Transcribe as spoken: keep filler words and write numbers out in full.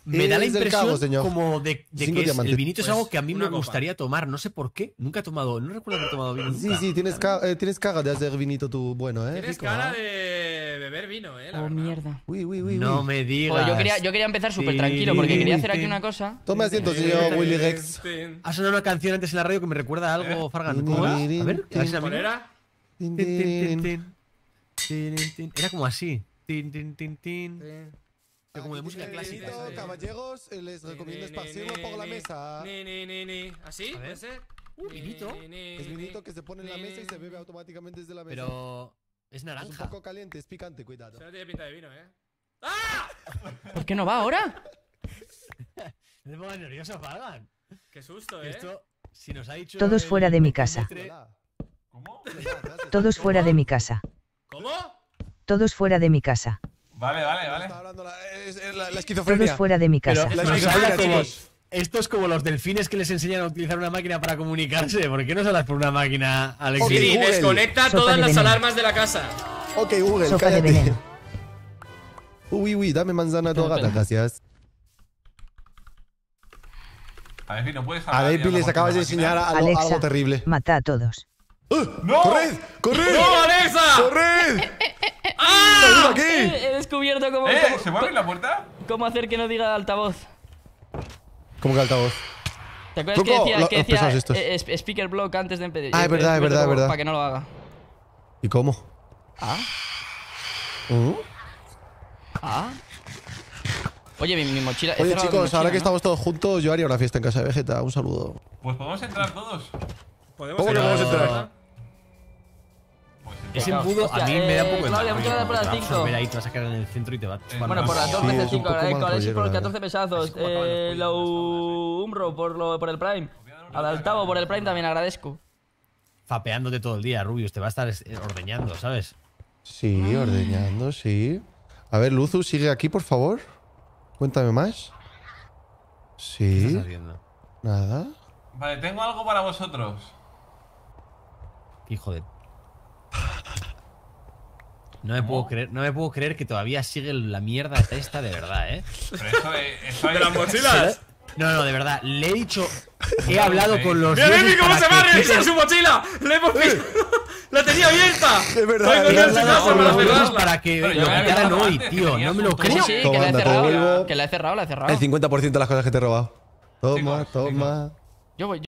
me da la Es del impresión Cabo, señor. como de, de Cinco que es, diamantes. el vinito es Pues, algo que a mí una me copa. gustaría tomar. No sé por qué. Nunca he tomado. No recuerdo haber tomado vino. Sí, nunca. sí, tienes, ca eh, tienes cara de hacer vinito tú bueno, ¿eh? Tienes Rico, cara ¿ah? de beber vino, eh. La Oh, verdad. mierda. Uy, uy, uy, No uy. me digas. Joder, yo quería, yo quería empezar súper tranquilo porque Sí, quería sí, hacer aquí sí. una cosa. Tome asiento, señor Willy Rex. Ha sonado una canción antes en la radio que me recuerda a algo, Fargan. ¿Cómo era? A ver, a ver si la ¿Cuál miro. era? Tin, Tin, tin, tin, tin. tin. Tin, tin. Era como así. Tin, tin, tin, tin. Pero como de Aquí música tiene clásica. vinito, ¿sabes? caballeros, eh, les recomiendo esparcirlo por la mesa. Ni, ni, ni, ni. ¿Así? A ver. ¿Puede ser? Uh, vinito. Ni, ni, Es ni, vinito que se pone en la ni, mesa y se ni, bebe ni. automáticamente desde la mesa. Pero es Es un naranja. poco caliente, es picante, cuidado. Se no tiene pinta de vino, eh. ¿Por qué no va ahora? No te pongas nervioso, Fargan. Qué susto, eh. Esto, si nos ha dicho. Todos el- fuera de mi el casa. trimestre- ¿Cómo? Todos fuera de mi casa. ¿Cómo? Todos fuera de mi casa. Vale, vale, vale. Está hablando la, es- es la, la Todos esquizofrenia. fuera de mi Pero casa. La nos esquizofrenia, habla como- chicos. Esto es como los delfines que les enseñan a utilizar una máquina para comunicarse. ¿Por qué no hablas por una máquina, Alex? Ok, Siri, Google. desconecta Sopa todas de las veneno. alarmas de la casa. Ok, Google, Sopa de cállate. veneno. Uy, uy, dame manzana Espera, dorada, espera. gracias. A ver, no puedes A hablar. ver, ya, Pi, les como acabas de con la máquina. enseñar algo, Alexa, algo terrible. mata a todos. ¡No! ¡Corred! ¡Corred! ¡No, Alexa! ¡Corred! ¡Ah! ¡Salid aquí! He, he descubierto cómo, ¡Eh! cómo, ¿Se va a abrir la puerta? cómo hacer que no diga altavoz. ¿Cómo que altavoz? ¿Te acuerdas que Truco, decía, lo- que los decía pesados estos. eh, es- speaker block antes de empezar? Ah, es verdad, es verdad, es verdad. Para que no lo haga. ¿Y cómo? Ah, ¿Mm? ah. Oye, mi, mi mochila. he Oye, cerrado mi chicos, mochila, ahora que ¿no? estamos todos juntos, yo haría una fiesta en casa de Vegeta. Un saludo. Pues podemos entrar todos. ¿Podemos ¿Cómo que entrar? vamos a entrar? Pues Ese entramos. embudo a mí Hostia, me da un eh, poco de Claudia, mal ¿por qué no rollo, da por las porque te va a cinco? absorber ahí, te vas a quedar en el centro y te va a chupar Bueno, por las Sí, dos es veces un cinco, poco agradezco mal a Alexis por los rollero, catorce pesados. como acaban los Eh, pollos, lo Umbro por, lo, por el Prime. Al Altavo por el Prime también agradezco. fapeándote todo el día, Rubius. Te va a estar es- ordeñando, ¿sabes? Sí, ordeñando, sí. A ver, Luzu, sigue aquí, por favor. Cuéntame más. ¿Qué Sí. estás haciendo? Nada. Vale, tengo algo para vosotros. Hijo de... No me, puedo creer, no me puedo creer que todavía sigue la mierda esta de verdad, ¿eh? Pero eso es. Eso ¿De es- las mochilas? No, no, de verdad. Le he dicho... He hablado con los... ¡Mira, dioses Mimi, cómo para se va a que revisar quiten- su mochila! ¡La hemos pillado! ¡La tenía abierta! Es verdad, Voy es con He él en su hablado casa con para los dioses cerrarla. para que Pero yo lo me había quitaran avisado hoy, antes que tío. tenías No me lo un Que creo. sí, que Toma, la he anda, te cerrado. devuelvo. Que la he cerrado, la he cerrado. El cincuenta por ciento de las cosas que te he robado. Toma, Chicos, toma. Yo voy.